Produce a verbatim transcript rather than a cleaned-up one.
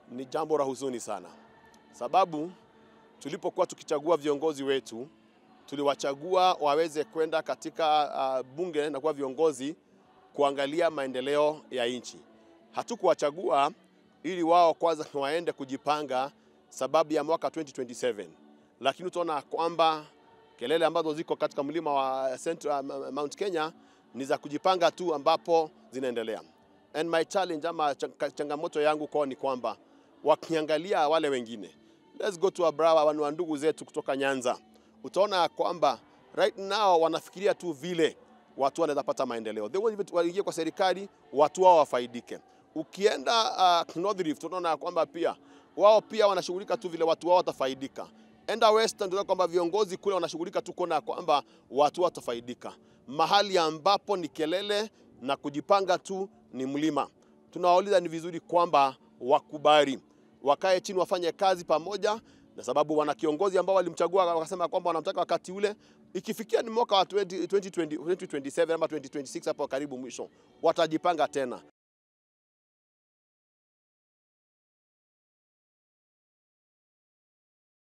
ni jambo la huzuni sana. Sababu tulipokuwa tukichagua viongozi wetu, tuliwachagua waweze kwenda katika uh, bunge na kuwa viongozi kuangalia maendeleo ya nchi. Hatukuwachagua ili wao kwanza waende kujipanga sababu ya mwaka twenty twenty-seven. Lakini tunaona kwamba kelele ambazo ziko katika mlima wa Central Mount Kenya ni za kujipanga tu ambapo zinaendelea. And my challenge ama changamoto yangu kwa ni kwamba wakiangalia wale wengine. Let's go to Abrawa, wa ndugu zetu kutoka Nyanza. Utaona kwamba right now wanafikiria tu vile watu wanaweza pata maendeleo. They want waingie kwa serikali, watu wao wafaidike. Ukienda uh, North Rift tunaona kwamba pia wao pia wanashughulika tu vile watu wao watafaidika. Enda Western tunaona kwamba viongozi kule wanashughulika tu kuona kwamba watu watafaidika. Mahali ambapo ni kelele na kujipanga tu ni mlima. Tunawauliza ni vizuri kwamba wakubali, wakae chini wafanye kazi pamoja, na sababu wana kiongozi ambao walimchagua wakasema kwamba wanamtaka wakati ule. Ikifikia ni mwaka wa twenty twenty, twenty twenty-seven ama twenty twenty-six hapo karibu mwisho, watajipanga tena.